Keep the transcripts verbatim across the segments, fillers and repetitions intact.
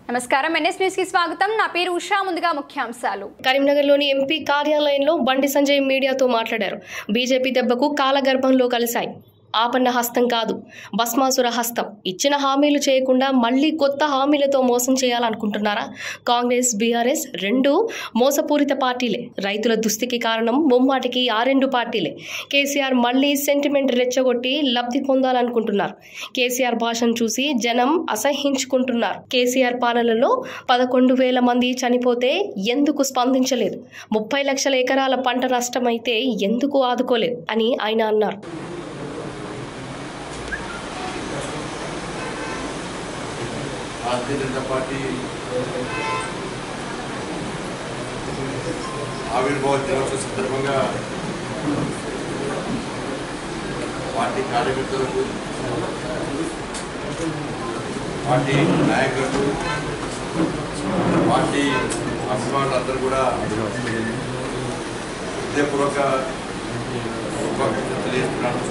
నమస్కారం NS news కి స్వాగతం నా పేరు ఉషా ముందుగా ముఖ్యాంశాలు కరీంనగర్లోని ఎంపీ కార్యాలయంలో బండి సంజయ్ మీడియాతో మాట్లాడారు బీజేపీ దెబ్బకు కాలగర్భంలో కలిశాయి ఆపన్న హస్తం కాదు భస్మాసుర హస్తం ఇచ్చిన హామీలు చేయకుండా మళ్ళీ కొత్త హామీలతో మోసం చేయాలనుకుంటున్నారా కాంగ్రెస్ బీఆర్ఎస్ రెండు మోసపూరిత పార్టీలే రైతుల దుస్థితికి కారణం ముమ్మాటికి ఆ రెండు పార్టీలే కేసీఆర్ మళ్ళీ సెంటిమెంట్ రెచ్చగొట్టి లబ్ధి పొందాలనుకుంటున్నారు కేసీఆర్ భాషను చూసి జనం అసహ్యించుకుంటున్నారు కేసీఆర్ పాలనలో పదకొండు వేల మంది చనిపోతే ఎందుకు స్పందించలేదు ముప్పై లక్షల ఎకరాల పంట నష్టమైతే ఎందుకు ఆదుకోలేదు అని ఆయన అన్నారు. भारतीय जनता पार्टी आविर्भाव दिनोत्सव संदर्भंगा पार्टी कार्यकर्तలకు పార్టీ నాయకులకు పార్టీ అభిమానులందరూ కూడా హృదయపూర్వక శుభాకాంక్షలు తెలియజేస్తున్నాను.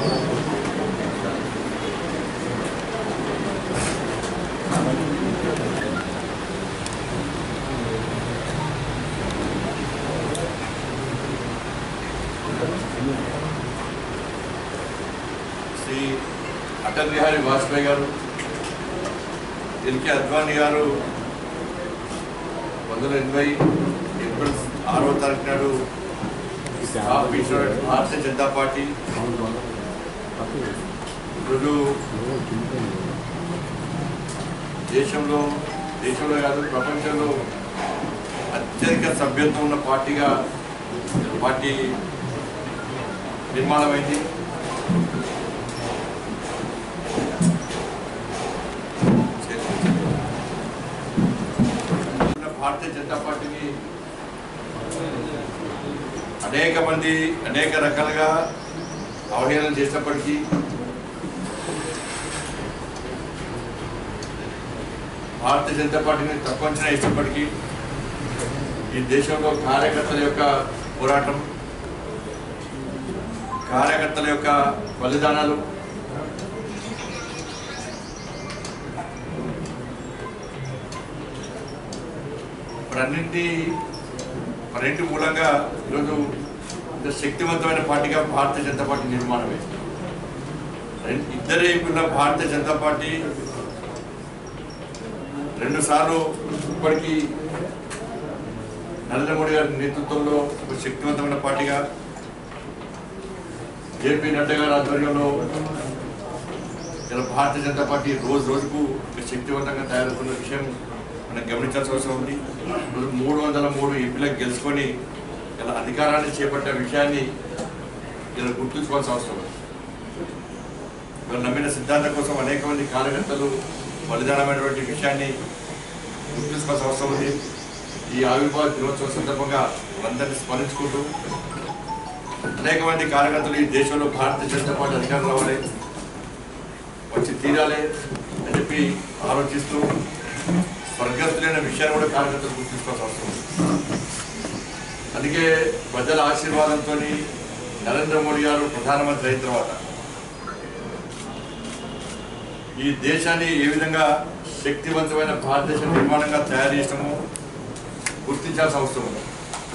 శ్రీ అటల్ బిహారీ వాజ్పేయి గారు ఎల్కే అద్వానీ గారు పంతొమ్మిది ఎనభై ఏప్రిల్ ఆరవ తారీఖు నాడు భారతీయ జనతా పార్టీ ఇప్పుడు దేశంలో దేశంలో కాదు ప్రపంచంలో అత్యధిక సభ్యత్వం ఉన్న పార్టీగా పార్టీ నిర్మాణమైంది. భారతీయ జనతా పార్టీని అనేక మంది అనేక రకాలుగా అవహేళన చేసినప్పటికీ భారతీయ జనతా పార్టీని తక్కువ అంచనా వేసినప్పటికీ ఈ దేశంలో కార్యకర్తల యొక్క పోరాటం కార్యకర్తల యొక్క బలిదానాలు మరన్నింటి మరింటి మూలంగా ఈరోజు శక్తివంతమైన పార్టీగా భారతీయ జనతా పార్టీ నిర్మాణమైంది. ఇద్దరే ఉన్న భారతీయ జనతా పార్టీ రెండు సార్లు ఇప్పటికీ నరేంద్ర మోడీ గారి నేతృత్వంలో ఒక శక్తివంతమైన పార్టీగా జేపీ నడ్డా గారి ఆధ్వర్యంలో ఇలా భారతీయ జనతా పార్టీ రోజు రోజుకు శక్తివంతంగా తయారవుతున్న విషయం మనం గమనించాల్సిన అవసరం ఉంది. మూడు వందల మూడు ఎంపీలకు గెలుచుకొని ఇలా అధికారాన్ని చేపట్టే విషయాన్ని ఇలా గుర్తుంచుకోవాల్సిన అవసరం ఉంది. ఇలా నమ్మిన సిద్ధాంతం కోసం అనేక మంది కార్యకర్తలు బలిదానమైనటువంటి విషయాన్ని గుర్తుంచుకోవాల్సిన అవసరం ఉంది. ఈ ఆవిర్భావ దినోత్సవం సందర్భంగా అందరినీ స్మరించుకుంటూ అనేక మంది కార్యకర్తలు ఈ దేశంలో భారతీయ జనతా పార్టీ అధికారం రావాలి వచ్చి తీరాలి అని చెప్పి ఆలోచిస్తూ స్వర్గస్థులైన విషయాన్ని కూడా కార్యకర్తలు గుర్తుంచుకోవాల్సిన అవసరం ఉంది. అందుకే ప్రజల ఆశీర్వాదంతో నరేంద్ర మోడీ గారు ప్రధానమంత్రి అయిన తర్వాత ఈ దేశాన్ని ఏ విధంగా శక్తివంతమైన భారతదేశ నిర్మాణంగా తయారు చేసామో గుర్తించాల్సిన అవసరం ఉంది.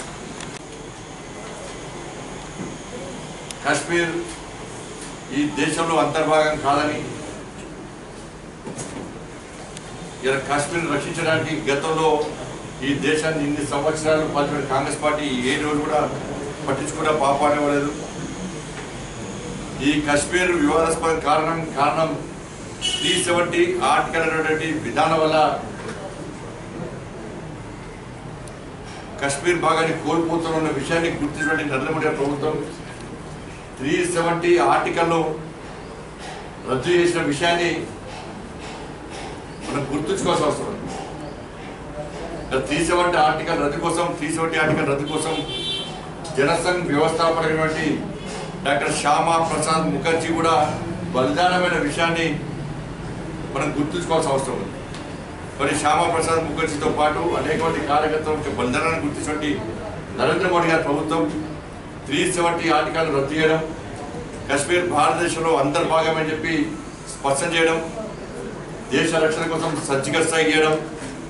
కాశ్మీర్ ఈ దేశంలో అంతర్భాగం కాదని ఇలా కాశ్మీర్ రక్షించడానికి గతంలో ఈ దేశాన్ని ఇన్ని సంవత్సరాలు పాల్గొన్న కాంగ్రెస్ పార్టీ ఏ రోజు కూడా పట్టించుకున్న పాపానే ఇవ్వలేదు. ఈ కాశ్మీర్ వివాదాస్పద కారణం కారణం త్రీ సెవెంటీ ఆర్టికల్ అనేటువంటి విధానం వల్ల కశ్మీర్ భాగాన్ని కోల్పోతున్న విషయాన్ని గుర్తించినటువంటి నరేంద్ర మోడీ ప్రభుత్వం త్రీ సెవెంటీ ఆర్టికల్ను రద్దు చేసిన విషయాన్ని మనం గుర్తుంచుకోవాల్సిన అవసరం ఉంది. త్రీ సెవెంటీ ఆర్టికల్ రద్దు కోసం త్రీ సెవెంటీ ఆర్టికల్ రద్దు కోసం జనసంఘ్ వ్యవస్థాపకుడైనటువంటి డాక్టర్ శ్యామా ప్రసాద్ ముఖర్జీ కూడా బలిదానమైన విషయాన్ని మనం గుర్తుంచుకోవాల్సిన అవసరం ఉంది. మరి శ్యామా ప్రసాద్ ముఖర్జీతో పాటు అనేక మంది కార్యకర్తల బలిదానాన్ని గుర్తించినటువంటి నరేంద్ర మోడీ గారి ప్రభుత్వం త్రీ సెవెంటీ ఆర్టికల్ రద్దు చేయడం కశ్మీర్ భారతదేశంలో అంతర్భాగమని చెప్పి స్పష్టం చేయడం, దేశ రక్షణ కోసం సజ్జిగా స్థాయి చేయడం,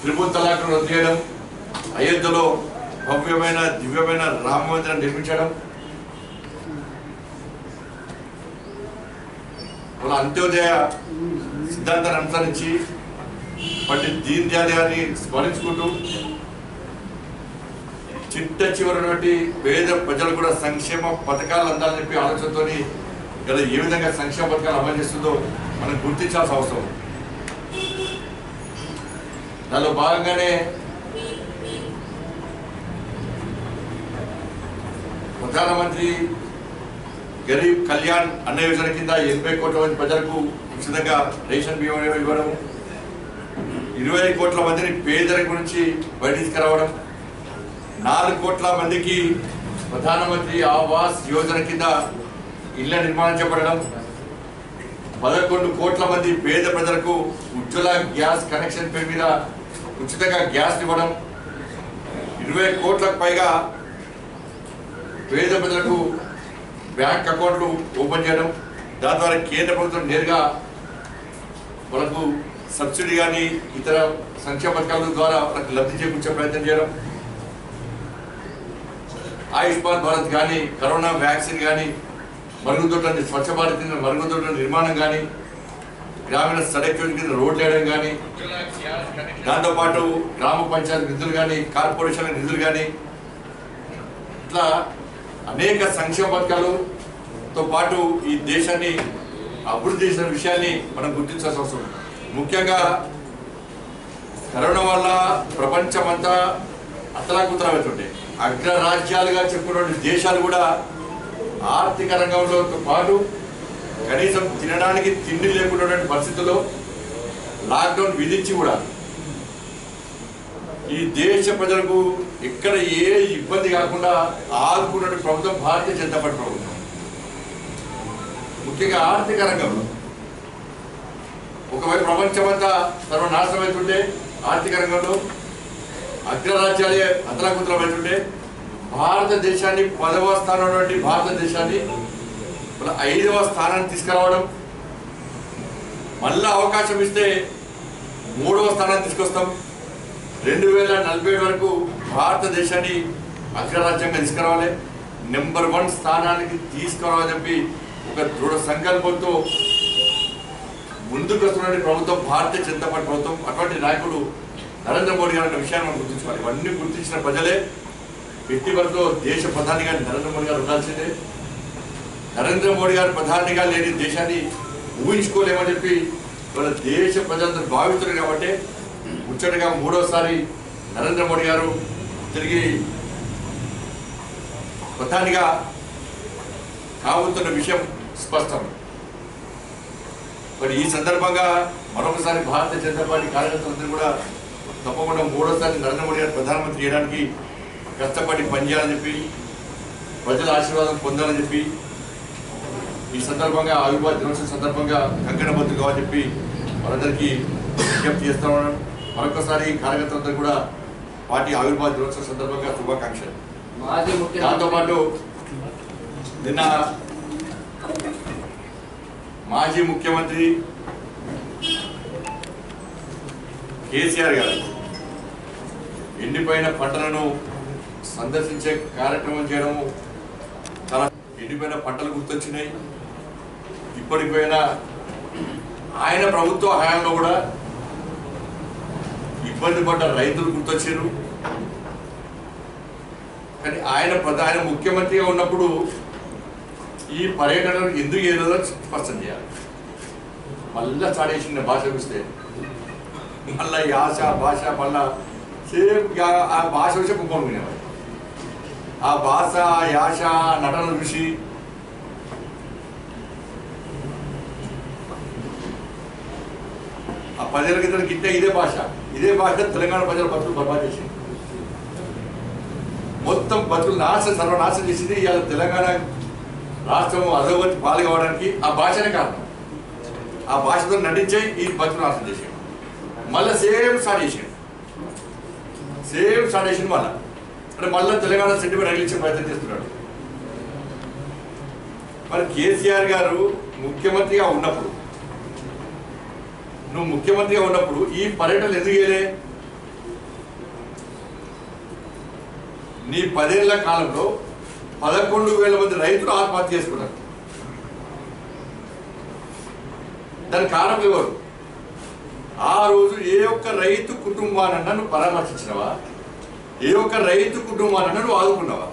త్రిపుల్ తలాక్ను రద్దు చేయడం, అయోధ్యలో భవ్యమైన దివ్యమైన రామ మందిరం నిర్మించడం, వాళ్ళ అంత్యోదయ సిద్ధాంతాన్ని అనుసరించి పండిత్ దీన్ దయాళ్ గారిని స్మరించుకుంటూ చిట్ట చివరి పేద ప్రజలు కూడా సంక్షేమ పథకాలు అందాలని చెప్పి ఆలోచనతో ఇలా ఏ విధంగా సంక్షేమ పథకాలు అమలు చేస్తుందో మనం గుర్తించాల్సిన అవసరం. దానిలో భాగంగానే ప్రధానమంత్రి గరీబ్ కళ్యాణ్ అన్న యోజన కింద ఎనభై కోట్ల మంది ప్రజలకు ఉచితంగా రేషన్ బియ్యం ఇవ్వడం, ఇరవై కోట్ల మందిని పేదరికం నుంచి బయట తీసుకురావడం, నాలుగు కోట్ల మందికి ప్రధానమంత్రి ఆవాస్ యోజన కింద ఇళ్ల నిర్మాణం చేపట్టడం, పదకొండు కోట్ల మంది పేద ప్రజలకు ఉజ్వల గ్యాస్ కనెక్షన్ పేరు మీద ఉచితంగా గ్యాస్ ఇవ్వడం, ఇరవై కోట్లకు పైగా పేద ప్రజలకు బ్యాంక్ అకౌంట్లు ఓపెన్ చేయడం, దాని ద్వారా కేంద్ర ప్రభుత్వం నేరుగా వాళ్ళకు సబ్సిడీ కానీ ఇతర సంక్షేమ పథకాల ద్వారా వాళ్ళకి లబ్ధి చేకూర్చే ప్రయత్నం చేయడం, ఆయుష్మాన్ భారత్ కానీ కరోనా వ్యాక్సిన్ కానీ మరుగుదొడ్ల స్వచ్ఛ భారత్ కింద మరుగుదొడ్ల నిర్మాణం కానీ గ్రామీణ సడక్ యోజన కింద రోడ్లు వేయడం కానీ దాంతోపాటు గ్రామ పంచాయతీ నిధులు కానీ కార్పొరేషన్ నిధులు కానీ ఇట్లా అనేక సంక్షేమ పథకాలతో పాటు ఈ దేశాన్ని అభివృద్ధి చేసిన విషయాన్ని మనం గుర్తించాల్సిన అవసరం. ముఖ్యంగా కరోనా వల్ల ప్రపంచమంతా అతలాకుతలమవుతుండే అగ్రరాజ్యాలుగా చెప్పుకున్న దేశాలు కూడా ఆర్థిక రంగంలో పాటు కనీసం తినడానికి తిండి లేకుండా పరిస్థితుల్లో లాక్డౌన్ విధించి కూడా ఈ దేశ ప్రజలకు ఎక్కడ ఏ ఇబ్బంది కాకుండా ఆదుకున్న ప్రభుత్వం భారతీయ జనతా పార్టీ ప్రభుత్వం. ముఖ్యంగా ఆర్థిక రంగంలో ఒకవైపు ప్రపంచమంతా సర్వనాశనం అవుతుంటే ఆర్థిక రంగంలో అగ్రరాజ్యాలే అతలాకుతలమవుతుంటే భారతదేశాన్ని పదవ స్థానంలో నుండి భారతదేశాన్ని ఐదవ స్థానాన్ని తీసుకురావడం, మళ్ళా అవకాశం ఇస్తే మూడవ స్థానాన్ని తీసుకొస్తాం, రెండు వేల నలభై ఏడు వరకు భారతదేశాన్ని అగ్రరాజ్యంగా తీసుకురావాలి, నెంబర్ వన్ స్థానానికి తీసుకురావాలని చెప్పి ఒక దృఢ సంకల్పంతో ముందుకు వస్తున్న ప్రభుత్వం భారతీయ జనతా పార్టీ ప్రభుత్వం. అటువంటి నాయకుడు నరేంద్ర మోడీ గారు అనే విషయాన్ని మనం గుర్తించుకోవాలి. ఇవన్నీ గుర్తించిన ప్రజలే ఎట్టి వరకు దేశ ప్రధానిగా నరేంద్ర మోడీ గారు ఉండాల్సిందే. నరేంద్ర మోడీ గారు ప్రధానిగా లేని దేశాన్ని ఊహించుకోలేమని చెప్పి వాళ్ళ దేశ ప్రజలందరూ భావిస్తున్నారు. కాబట్టి ముచ్చటగా మూడోసారి నరేంద్ర మోడీ గారు తిరిగి ప్రధానిగా కాబోతున్న విషయం స్పష్టం. మరి ఈ సందర్భంగా మరొకసారి భారతీయ జనతా పార్టీ కార్యకర్తలందరూ కూడా తప్పకుండా మూడోసారి నరేంద్ర మోడీ గారు ప్రధానమంత్రి చేయడానికి కష్టపడి పనిచేయాలని చెప్పి ప్రజల ఆశీర్వాదం పొందాలని చెప్పి ఈ సందర్భంగా ఆవిర్భావ దినోత్సవం సందర్భంగా కంకణబద్దులు కావాలని చెప్పి వాళ్ళందరికీ విజ్ఞప్తి చేస్తా ఉన్నాను. మరొకసారి కార్యకర్తలందరూ కూడా పార్టీ ఆవిర్భావ దినోత్సవం సందర్భంగా శుభాకాంక్షలు. దాంతోపాటు నిన్న మాజీ ముఖ్యమంత్రి కేసీఆర్ గారు ఎండిపోయిన పంటలను సందర్శించే కార్యక్రమం చేయడము చాలా ఎండిపోయిన పంటలు గుర్తొచ్చినాయి. ఇప్పటికి పోయినా ఆయన ప్రభుత్వ హయాంలో కూడా ఇబ్బంది పడ్డ రైతులు గుర్తొచ్చారు. కానీ ఆయన ప్రధాన ముఖ్యమంత్రిగా ఉన్నప్పుడు ఈ పర్యటనలు ఎందుకు ఏదో స్పష్టం చేయాలి. మళ్ళా చాడేసిన భాష చూస్తే మళ్ళా యాస భాష మళ్ళా సేమ్ ఆ భాష విషయం కుప్పం వినేవారు. ఆ భాష యాస నటన చూసి ఆ ప్రజల కింద గిట్టే ఇదే భాష ఇదే భాష తెలంగాణ ప్రజల బతులు బర్బాద్ చేసింది. మొత్తం బతులు నాశనం సర్వనాశనం చేసింది. ఇవాళ తెలంగాణ రాష్ట్రం అధోగతి పాలు కావడానికి ఆ భాషనే కారణం. ఆ భాషతో నటించే ఈ బతులు నాశనం చేసాడు. మళ్ళీ సేమ్ స్టార్ట్ చేసాడు సేమ్ స్టార్ట్ చేసింది మళ్ళీ అంటే మళ్ళీ తెలంగాణ సెంటిమెంట్ రగిలించే ప్రయత్నం చేస్తున్నాడు. మరి కేసీఆర్ గారు ముఖ్యమంత్రిగా ఉన్నప్పుడు నువ్వు ముఖ్యమంత్రిగా ఉన్నప్పుడు ఈ పర్యటనలు ఎందుకు చేయలే? నీ పదేళ్ల కాలంలో పదకొండు వేల మంది రైతులు ఆత్మహత్య చేసుకున్నారు. దాని కారణం ఎవరు? ఆ రోజు ఏ ఒక్క రైతు కుటుంబానన్నా నువ్వు పరామర్శించినవా? ఏ ఒక్క రైతు కుటుంబానన్నా నువ్వు ఆదుకున్నావా?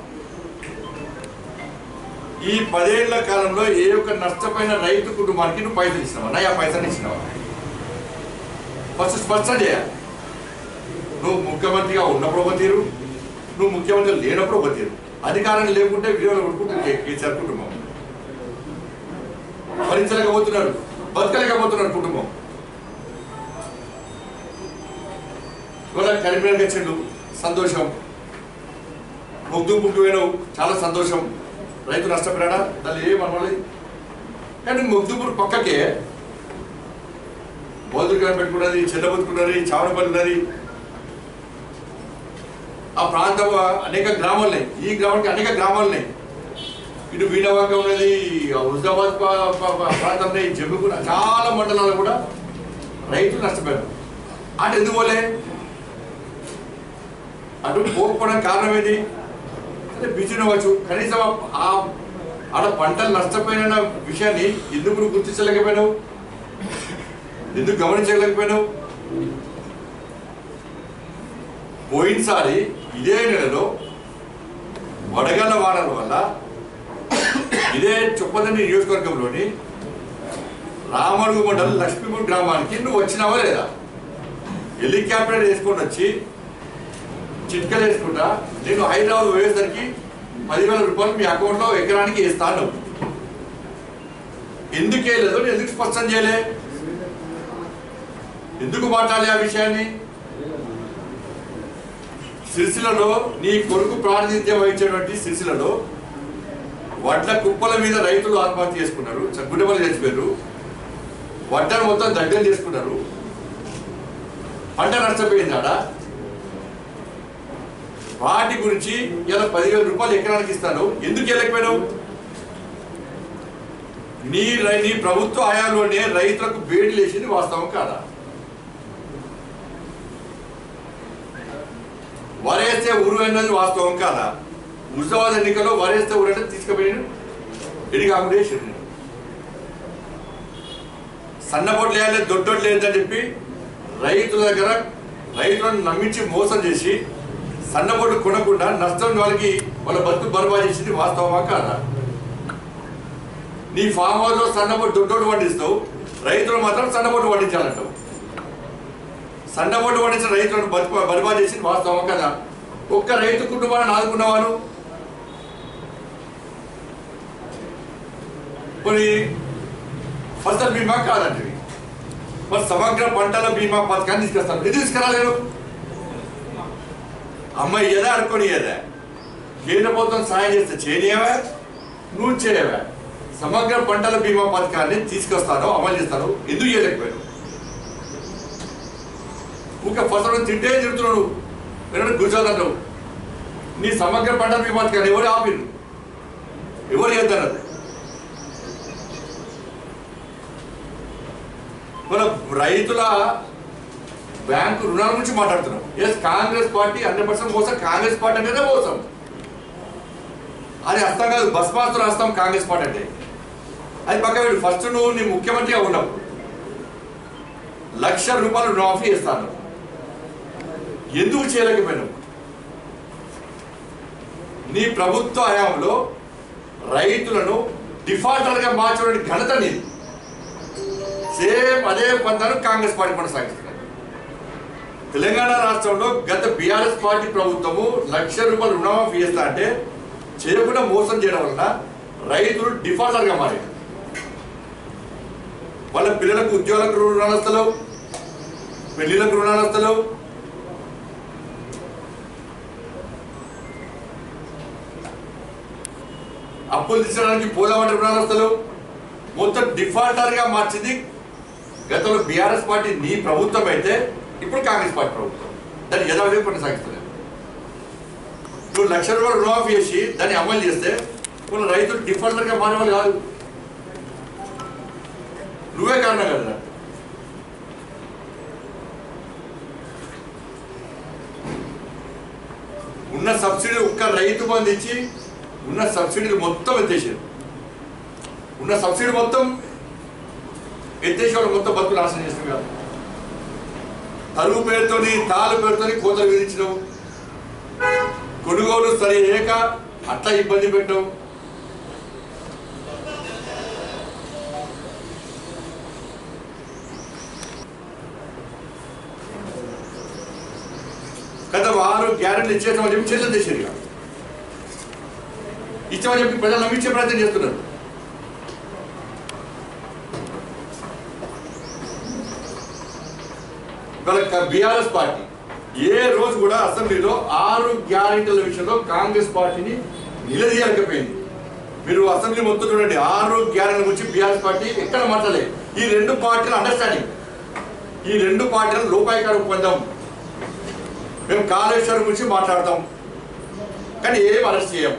ఈ పదేళ్ల కాలంలో ఏ ఒక్క నష్టపోయిన రైతు కుటుంబానికి నువ్వు పైసలు ఇచ్చినావా? నా ఆ పైసలు ఇచ్చినావా? ఫస్ట్ స్పష్టం చేయాలి. నువ్వు ముఖ్యమంత్రిగా ఉన్నప్పుడు ఒక తీరు, నువ్వు ముఖ్యమంత్రి లేనప్పుడు ఒక తీరు. అధికారం లేకుంటే వీడియోలో కొట్టుకుంటే కేసీఆర్ కుటుంబం భరించలేకపోతున్నాడు, బతకలేకపోతున్నాడు కుటుంబం. ఇవాళ కరీంనగర్కి వచ్చిండు, సంతోషం. ముగ్గు ముగ్గు వేణవు, చాలా సంతోషం. రైతు నష్టపోయాడా? దాన్ని ఏమనవాలి. కానీ ముగ్దుపూర్ పక్కకే బోధులు పెట్టుకున్నది, చెల్లబతుకున్నది, చావనపల్లి ఉన్నది. ఆ ప్రాంతం అనేక గ్రామాలు ఉన్నాయి. ఈ గ్రామానికి అనేక గ్రామాలు ఉన్నాయి. ఇటు వీణవాక ఉన్నది, హుజాబాద్ ప్రాంతం ఉన్నాయి, జమ్మిగున, చాలా మండలాలు కూడా రైతులు నష్టపోయారు. అటు ఎందుకు పోలే? అటు పోకపోవడానికి కారణం ఏంటి అంటే బిజీ అవ్వచ్చు. కనీసం ఆ ఆడ పంటలు నష్టపోయిన విషయాన్ని ఎందుకు నువ్వు గుర్తించలేకపోయినావు? ఎందుకు గమనించలేకపోయినావు? పోయినసారి ఇదే నెలలో వడగళ్ల వానల వల్ల ఇదే చొప్పదండి నియోజకవర్గంలోని రామడుగు మండలం లక్ష్మీపూర్ గ్రామానికి నువ్వు వచ్చినావా లేదా? హెలికాప్టర్ వేసుకొని వచ్చి చిట్కలు వేసుకుంటా నేను హైదరాబాద్ పోయేసరికి పదివేల రూపాయలు మీ అకౌంట్లో ఎకరానికి వేస్తాను. ఎందుకు వేయలేదు? ఎందుకు స్పష్టం చేయలే? ఎందుకు మాట్లాడాలి ఆ విషయాన్ని? సిరిసిల్లలో నీ కొడుకు ప్రాతినిధ్యం వహించేటువంటి సిరిసిల్లలో వడ్ల కుప్పల మీద రైతులు ఆత్మహత్య చేసుకున్నారు, గుడ్డపల్లి చచ్చిపోయారు, వడ్డను మొత్తం దగ్గర చేసుకున్నారు. పంట నష్టపోయిందాడా? వాటి గురించి ఇలా పదివేల రూపాయలు ఎకరానికి ఇస్తాను, ఎందుకు వెళ్ళకపోయినావు? నీ నీ ప్రభుత్వ హయాంలోనే రైతులకు బేడి లేచింది వాస్తవం కాదా? వరేస్తే ఊరు అన్నది వాస్తవం కాదా? హుజాబాద్ ఎన్నికల్లో వరేస్తే ఊరు అంటే తీసుకుపోయిన ఎడికి అకామిడేషన్ సన్నబొట్లు వేయాలి, దొడ్డోట్లు లేదని చెప్పి రైతుల దగ్గర రైతులను నమ్మించి మోసం చేసి సన్నబొట్లు కొనకుండా నష్టం వాళ్ళకి వాళ్ళ బతుకు బర్బాద్ చేసింది వాస్తవమా కాదా? నీ ఫామ్ హౌస్ లో సన్నబొట్టు దొడ్డోడు పండిస్తావు, రైతులు మాత్రం సన్నబొట్టు పండించాలంటావు. సన్నబొట్టు పండించిన రైతులను బతుకు బర్బాద్ చేసింది వాస్తవమా కదా? ఒక్క రైతు కుటుంబాన్ని ఆదుకున్నవాను కొన్ని ఫసల్ బీమా కాదంటే మరి సమగ్ర పంటల బీమా పథకాన్ని తీసుకొస్తాను. ఇది తీసుకురాలేరు. అమ్మాయి ఏదా అనుకోని ఏదా కేంద్ర ప్రభుత్వం సాయం చేస్తే చేయనివా, నువ్వు చేయవా? సమగ్ర పంటల బీమా పథకాన్ని తీసుకొస్తాను, అమలు చేస్తాను, ఎందుకు చేయలేకపోయాను? ఊక ఫసలు తింటే తిరుగుతున్నాడు, ఎవరు కూర్చోదంటావు. నీ సమగ్ర పంటల బీమా పథకాన్ని ఎవరు ఆపిరు? ఎవరు చేద్దన్నది? మన రైతుల బ్యాంకు రుణాల గురించి మాట్లాడుతున్నాం. Yes, Congress party hundred percent మోసం. కాంగ్రెస్ పార్టీ అంటేనే మోసం. అది అర్థం కాదు, బస్మాస్తులు రాస్తాం కాంగ్రెస్ పార్టీ అంటే. అది పక్క వీడు ఫస్ట్ నువ్వు నీ ముఖ్యమంత్రిగా ఉన్నప్పుడు లక్ష రూపాయలు రుణమాఫీ చేస్తాను, ఎందుకు చేయలేకపోయినావు? నీ ప్రభుత్వ హయాంలో రైతులను డిఫాల్టర్గా మార్చడానికి ఘనత నీది. సేమ్ అదే పంతాను కాంగ్రెస్ పార్టీ కొనసాగిస్తున్నారు. తెలంగాణ రాష్ట్రంలో గత బీఆర్ఎస్ పార్టీ ప్రభుత్వము లక్ష రూపాయలు రుణమాఫీ చేస్తా అంటే చేయకుండా మోసం చేయడం వలన రైతులు డిఫాల్టర్గా మారారు. వాళ్ళ పిల్లలకు ఉద్యోగాలకు రుణాలు వస్తలేవు, పెళ్లిలకు రుణాలు వస్తలేవు. అప్పులు తీసుకోవడానికి పోదామంటే రుణాలు వస్తలేవు. మొత్తం డిఫాల్టర్గా మార్చింది గతంలో బీఆర్ఎస్ పార్టీ నీ ప్రభుత్వం అయితే, ఇప్పుడు కాంగ్రెస్ పార్టీ ప్రభుత్వం దాన్ని యథావిధిగా కొనసాగిస్తలేదు. నువ్వు లక్ష రూపాయలు రుణమాఫీ చేసి దాన్ని అమలు చేస్తే కొన్ని రైతులు డిఫాల్టర్గా మారేవాళ్ళు కాదు, నువ్వే కారణం కదా. ఉన్న ఉన్న సబ్సిడీ ఒక్క రైతు బంధు ఇచ్చి ఉన్న సబ్సిడీలు మొత్తం ఎత్తేసారు. ఉన్న సబ్సిడీ మొత్తం ఎత్తేసి వాళ్ళు మొత్తం బతుకు నాశనం చేస్తున్నారు. తరువు పేరుతోని తాలు పేరుతోని కోతలు విధించడం, కొనుగోలు సరి లేక అట్లా ఇబ్బంది పెట్టడం. గత వారు గ్యారెంటీలు ఇచ్చేసామని చెప్పి చర్యలు చేశారు. ఇక ఇచ్చామని చెప్పి ప్రజలు నమ్మించే ప్రయత్నం చేస్తున్నారు. బీఆర్ఎస్ పార్టీ ఏ రోజు కూడా అసెంబ్లీలో ఆరు గ్యారెంటీల విషయంలో కాంగ్రెస్ పార్టీని నిలదీయలేకపోయింది. మీరు అసెంబ్లీ మొత్తం చూడండి, ఆరు గ్యారెంటీల గురించి బీఆర్ఎస్ పార్టీ ఎక్కడ మాట్లాడలేదు. ఈ రెండు పార్టీల అండర్స్టాండింగ్, ఈ రెండు పార్టీల లోపాయికార ఒప్పందం. మేము కాళేశ్వరం గురించి మాట్లాడతాం కానీ ఏం అరెస్ట్ చేయం.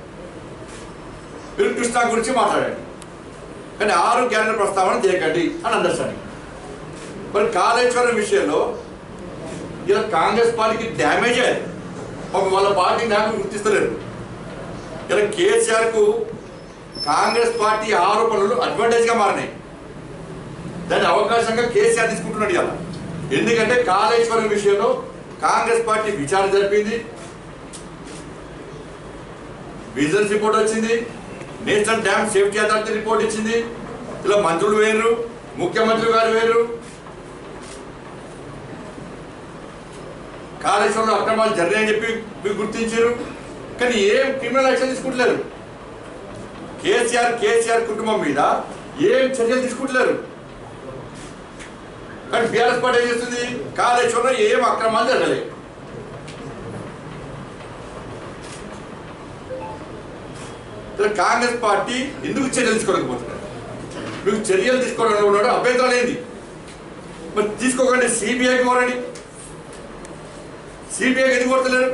మీరు కృష్ణా గురించి మాట్లాడండి కానీ ఆరు గ్యారెంటీ ప్రస్తావన చేయకండి అని అండర్స్టాండింగ్. మరి కాళేశ్వరం విషయంలో ఇలా కాంగ్రెస్ పార్టీకి డ్యామేజ్ అయ్యారు. ఒక వాళ్ళ పార్టీ నాకు గుర్తిస్తలేరు. ఇలా కేసీఆర్కు కాంగ్రెస్ పార్టీ ఆరోపణలు అడ్వాంటేజ్గా మారినాయి. దాని అవకాశంగా కేసీఆర్ తీసుకుంటున్నాడు ఇలా. ఎందుకంటే కాళేశ్వరం విషయంలో కాంగ్రెస్ పార్టీ విచారణ జరిపింది, విజిలెన్స్ రిపోర్ట్ వచ్చింది, national dam safety authority report ఇచ్చింది. ఇలా మంత్రులు వేరు, ముఖ్యమంత్రి గారు వేరు. కాళేశ్వరంలో అక్రమాలు జరిగాయని చెప్పి మీరు గుర్తించారు కానీ ఏం క్రిమినల్ యాక్షన్ తీసుకుంటలేరు. కేసీఆర్ కేసీఆర్ కుటుంబం మీద ఏం చర్యలు తీసుకుంటలేరు. కానీ బీఆర్ఎస్ పార్టీ ఏం చేస్తుంది, కాళేశ్వరంలో ఏం అక్రమాలు జరగలేదు. కాంగ్రెస్ పార్టీ ఎందుకు చర్యలు తీసుకోలేకపోతున్నారు? మీకు చర్యలు తీసుకోవడం ఉన్నాడు అభ్యంతరం ఏంది? మరి తీసుకోకండి, సిబిఐకి కోరండి. సిబిఐకి ఎందుకు కోరతలేరు?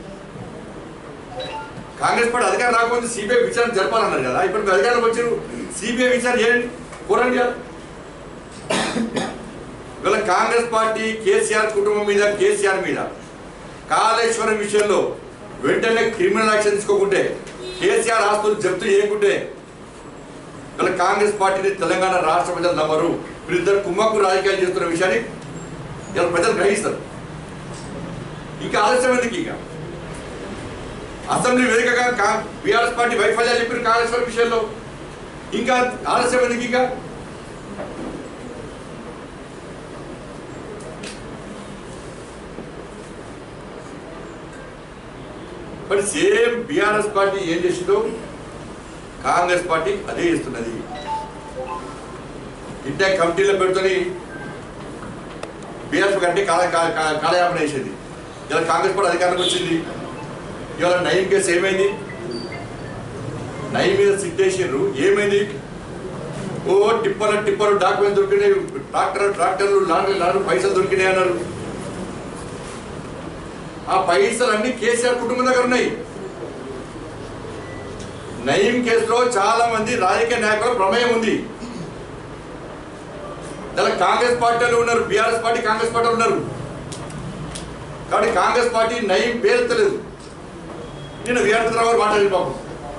కాంగ్రెస్ పార్టీ అధికారం రాకపోతే సిబిఐ విచారణ జరపాలన్నారు కదా. ఇప్పుడు మీరు అధికారంలోకి వచ్చారు, సిబిఐ విచారణ చేయండి, కోరండి. ఇవాళ కాంగ్రెస్ పార్టీ కేసీఆర్ కుటుంబం మీద, కేసీఆర్ మీద కాళేశ్వరం విషయంలో వెంటనే క్రిమినల్ యాక్షన్ తీసుకోకుంటే, కేసీఆర్ ఆస్తులు జప్తు చేయకుంటే ఇవాళ కాంగ్రెస్ పార్టీని తెలంగాణ రాష్ట్ర ప్రజలు నమ్మరు. వీళ్ళిద్దరు కుమ్మక్కు రాజకీయాలు చేస్తున్న విషయాన్ని ఇలా ప్రజలు గ్రహిస్తారు. ఇంకా ఆలస్యం ఎందుకు? ఇక అసెంబ్లీ వేదికగా బీఆర్ఎస్ పార్టీ వైఫల్యాలు చెప్పారు కాళేశ్వరం విషయంలో. ఇంకా ఆలస్యం ఎందుకు? ఇక మరి సేమ్ బీఆర్ఎస్ పార్టీ ఏం చేసిందో కాంగ్రెస్ పార్టీ అదే చేస్తున్నది. ఇంటే కమిటీలో పెడుతుంది బీఆర్ఎస్ కంటే కాల కాలయాపన వేసేది. ఇలా కాంగ్రెస్ పార్టీ అధికారంలోకి వచ్చింది. ఇవాళ నయీం కేసు ఏమైంది? నయీం మీద సిట్ వేసారు, ఏమైంది? ఓ టిప్పర్ టిప్పర్ డాక్యుమెంట్ దొరికినాయి, ట్రాక్టర్ ట్రాక్టర్లు లారీ లారీ పైసలు దొరికినాయి అన్నారు. ఆ పైసలు అన్ని కేసీఆర్ కుటుంబం దగ్గర ఉన్నాయి. నయీం కేసులో చాలా మంది రాజకీయ నాయకుల ప్రమేయం ఉంది. దానికి కాంగ్రెస్ పార్టీలో ఉన్నారు, బీఆర్ఎస్ పార్టీ కాంగ్రెస్ పార్టీలో ఉన్నారు. కాబట్టి కాంగ్రెస్ పార్టీ నయీం పేరుతలేదు. నేను వీరభద్రరావు గారు మాట్లాడి పాపం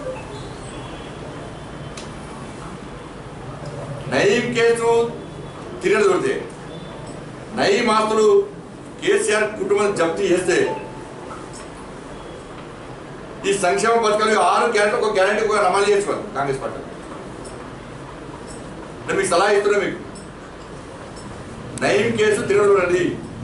నయీం కేసు తిరిగి దొరికితే నయీం ఆస్తులు కేసీఆర్ కుటుంబం జప్తు చేస్తే ఈ సంక్షేమ పథకాలు ఆరు గ్యారెంటీ ఒక గ్యారెంటీ ఒక అమలు చేసుకోవాలి కాంగ్రెస్ పార్టీ. నేను మీకు సలహా ఇస్తున్నా. మీకు నయీం కేసు తిరగడండి.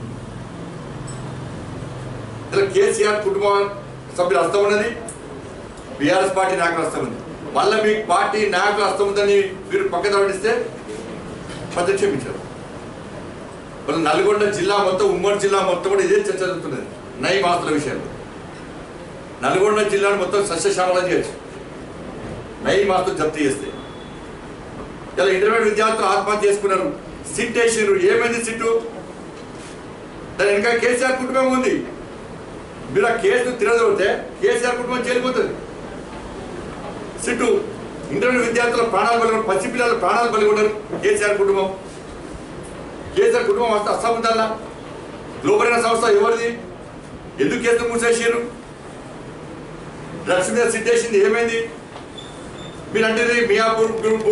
ఇలా కేసీఆర్ కుటుంబం సభ్యులు హస్తం ఉన్నది, బీఆర్ఎస్ పార్టీ నాయకులు హస్తం ఉంది. మళ్ళీ మీకు పార్టీ నాయకులు హస్తం ఉందని మీరు పక్కన పట్టిస్తే ప్రతిక్షేపించారు. మళ్ళీ నల్గొండ జిల్లా మొత్తం, ఉమ్మడి జిల్లా మొత్తం కూడా ఇదే చర్చ జరుగుతున్నది నయీం ఆస్తుల విషయంలో. నల్గొండ జిల్లాను మొత్తం సస్యశ్యామలం చేయొచ్చు నయీం ఆస్తులు జప్తు చేస్తే. ఇలా ఇంటర్మీడియట్ విద్యార్థులు ఆత్మహత్య చేసుకున్నారు, సిట్ వేసారు. ఏమైంది సిట్టు? దాని ఇంకా కేసీఆర్ కుటుంబం ఉంది. మీరు ఆ కేసును తిరగదోడితే కేసీఆర్ కుటుంబం చేరిపోతుంది. సిట్టు ఇంటర్మీడియట్ విద్యార్థుల ప్రాణాలు బలిగొన్నారు, పసిపిల్లల ప్రాణాలు బలిగొన్నారు కేసీఆర్ కుటుంబం. కేసీఆర్ కుటుంబం వస్తే అసంబద్ధాల గ్లోబల్ సంస్థ ఎవరిది? ఎందుకు కేసును మూసేసారు? డ్రగ్స్ మీద సిట్ చేసింది ఏమైంది? మీరు అంటే మియాపూర్ గ్రూప్